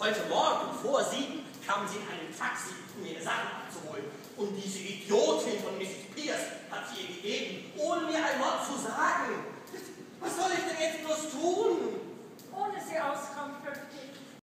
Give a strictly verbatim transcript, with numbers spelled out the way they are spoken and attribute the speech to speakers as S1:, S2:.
S1: Heute Morgen vor sieben kamen sie in einem Taxi, um ihre Sachen abzuholen. Und diese Idiotin von Misses Pierce